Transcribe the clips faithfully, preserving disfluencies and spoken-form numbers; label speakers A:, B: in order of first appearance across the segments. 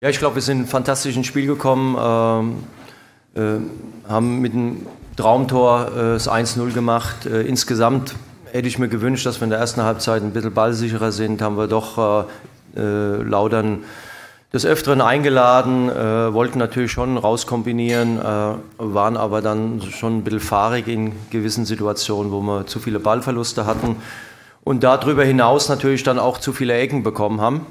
A: Ja, ich glaube, wir sind in ein fantastisches Spiel gekommen, ähm, äh, haben mit einem Traumtor äh, das eins null gemacht. Äh, insgesamt hätte ich mir gewünscht, dass wir in der ersten Halbzeit ein bisschen ballsicherer sind. Haben wir doch äh, äh, Laudern des Öfteren eingeladen, äh, wollten natürlich schon rauskombinieren, äh, waren aber dann schon ein bisschen fahrig in gewissen Situationen, wo wir zu viele Ballverluste hatten und darüber hinaus natürlich dann auch zu viele Ecken bekommen haben.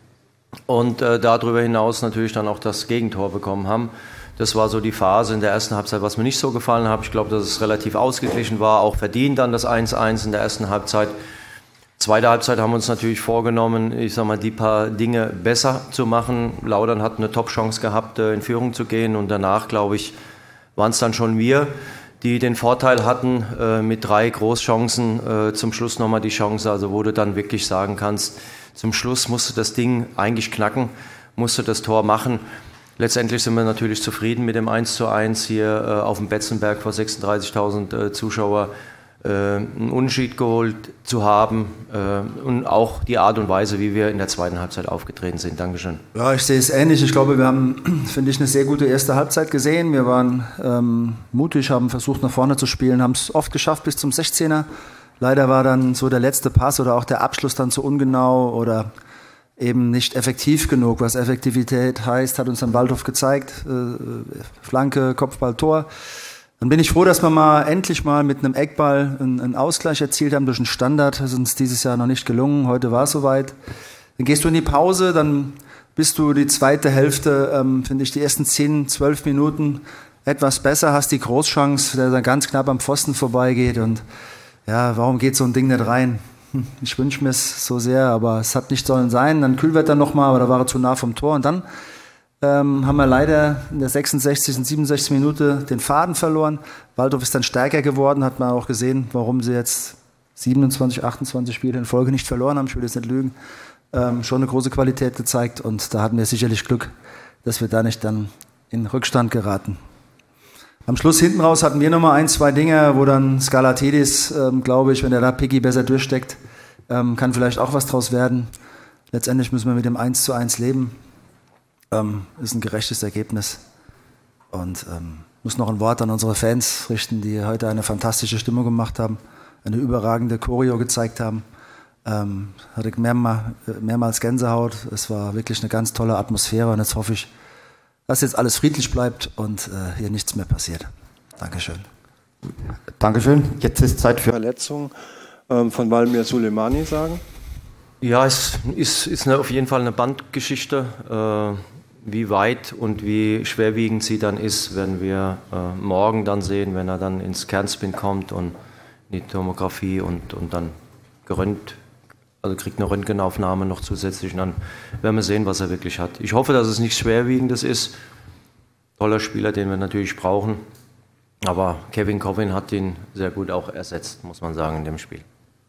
A: Und äh, darüber hinaus natürlich dann auch das Gegentor bekommen haben. Das war so die Phase in der ersten Halbzeit, was mir nicht so gefallen hat. Ich glaube, dass es relativ ausgeglichen war, auch verdient dann das eins eins in der ersten Halbzeit. Zweite Halbzeit haben wir uns natürlich vorgenommen, ich sag mal, die paar Dinge besser zu machen. Laudern hat eine Top-Chance gehabt, äh, in Führung zu gehen und danach, glaube ich, waren es dann schon wir, die den Vorteil hatten, äh, mit drei Großchancen, äh, zum Schluss nochmal die Chance, also wo du dann wirklich sagen kannst, zum Schluss musste das Ding eigentlich knacken, musste das Tor machen. Letztendlich sind wir natürlich zufrieden mit dem eins zu eins hier äh, auf dem Betzenberg vor sechsunddreißigtausend äh, Zuschauer äh, einen Unentschied geholt zu haben äh, und auch die Art und Weise, wie wir in der zweiten Halbzeit aufgetreten sind. Dankeschön.
B: Ja, ich sehe es ähnlich. Ich glaube, wir haben, finde ich, eine sehr gute erste Halbzeit gesehen. Wir waren ähm, mutig, haben versucht nach vorne zu spielen, haben es oft geschafft bis zum sechzehner. Leider war dann so der letzte Pass oder auch der Abschluss dann zu ungenau oder eben nicht effektiv genug. Was Effektivität heißt, hat uns dann Waldhof gezeigt. Äh, Flanke, Kopfball, Tor. Dann bin ich froh, dass wir mal endlich mal mit einem Eckball einen, einen Ausgleich erzielt haben durch einen Standard. Das ist uns dieses Jahr noch nicht gelungen. Heute war es soweit. Dann gehst du in die Pause, dann bist du die zweite Hälfte, ähm, finde ich, die ersten zehn, zwölf Minuten etwas besser, hast die Großchance, der dann ganz knapp am Pfosten vorbeigeht und ja, warum geht so ein Ding nicht rein? Ich wünsche mir es so sehr, aber es hat nicht sollen sein. Dann Kühlwetter nochmal, aber da war er zu nah vom Tor. Und dann ähm, haben wir leider in der sechsundsechzigsten und siebenundsechzigsten Minute den Faden verloren. Waldhof ist dann stärker geworden, hat man auch gesehen, warum sie jetzt siebenundzwanzig, achtundzwanzig Spiele in Folge nicht verloren haben. Ich will jetzt nicht lügen. Ähm, schon eine große Qualität gezeigt und da hatten wir sicherlich Glück, dass wir da nicht dann in Rückstand geraten. Am Schluss hinten raus hatten wir nochmal ein, zwei Dinge, wo dann Skalatidis, ähm, glaube ich, wenn er da Piggy besser durchsteckt, ähm, kann vielleicht auch was draus werden. Letztendlich müssen wir mit dem eins zu eins leben. Ähm, ist ein gerechtes Ergebnis. Und ähm, muss noch ein Wort an unsere Fans richten, die heute eine fantastische Stimmung gemacht haben, eine überragende Choreo gezeigt haben. Ähm, hatte mehrmals, mehrmals Gänsehaut. Es war wirklich eine ganz tolle Atmosphäre und jetzt hoffe ich, dass jetzt alles friedlich bleibt und äh, hier nichts mehr passiert. Dankeschön.
C: Dankeschön. Jetzt ist Zeit für Verletzung ähm, von Valmir Suleimani sagen.
A: Ja, es ist, ist eine, auf jeden Fall eine Bandgeschichte. Äh, wie weit und wie schwerwiegend sie dann ist, werden wir äh, morgen dann sehen, wenn er dann ins Kernspin kommt und in die Tomographie und, und dann gerönt. Also kriegt eine Röntgenaufnahme noch zusätzlich und dann werden wir sehen, was er wirklich hat. Ich hoffe, dass es nichts Schwerwiegendes ist. Toller Spieler, den wir natürlich brauchen. Aber Kevin Covin hat ihn sehr gut auch ersetzt, muss man sagen, in dem Spiel.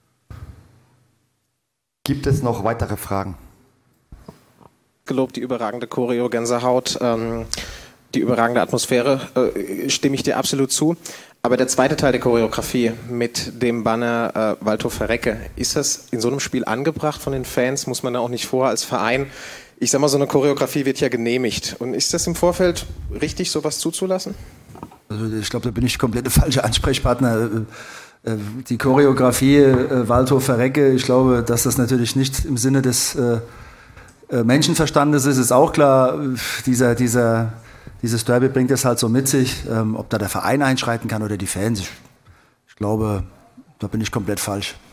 C: Gibt es noch weitere Fragen?
D: Gelobt, die überragende Choreo, Gänsehaut, ähm, die überragende Atmosphäre, äh, stimme ich dir absolut zu. Aber der zweite Teil der Choreografie mit dem Banner äh, Waldhof Verrecke, ist das in so einem Spiel angebracht von den Fans? Muss man da auch nicht vorher als Verein, ich sag mal, so eine Choreografie wird ja genehmigt. Und ist das im Vorfeld richtig, sowas zuzulassen?
B: Also ich glaube, da bin ich komplett der falsche Ansprechpartner. Die Choreografie äh, Waldhof Verrecke, ich glaube, dass das natürlich nicht im Sinne des äh, Menschenverstandes ist, ist auch klar. Dieser, dieser Dieses Derby bringt es halt so mit sich, ähm, ob da der Verein einschreiten kann oder die Fans. Ich, ich glaube, da bin ich komplett falsch.